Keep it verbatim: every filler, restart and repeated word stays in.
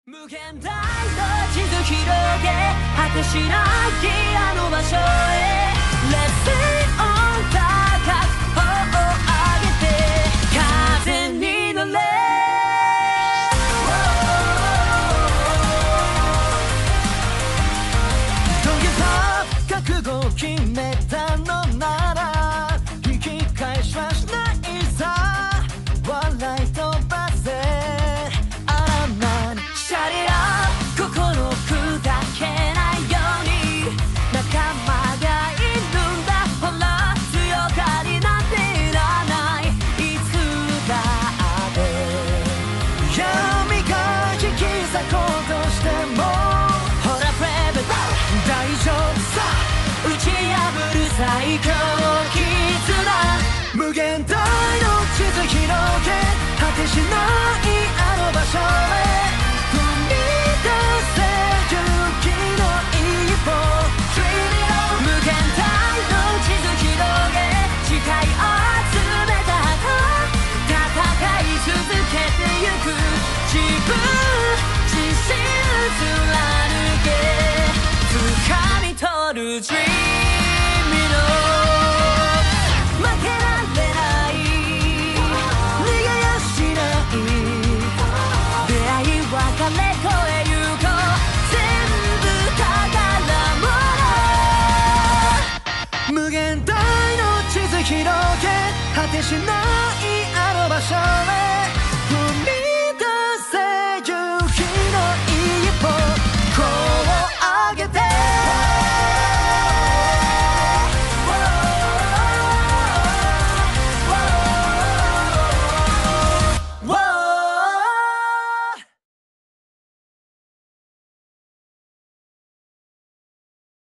無限大の地図広げ果てしないあの場所へ Let's sing on 高く頬を上げて風に乗れ Don't give up 覚悟を決めたのなら引き返しはしないさ笑い飛ばせ心砕けないように仲間がいるんだほら強がりなんていらないいつだって闇が引き裂こうとしてもほらブレイブ大丈夫さ打ち破る最強絆無限大の地図広げ果てしないあの場所へ自分自身貫け掴み取る Dream の負けられない逃げやしない出会い別れ越えゆこう全部宝物無限大の地図広げ果てしないあの場所へ踏み出せ勇気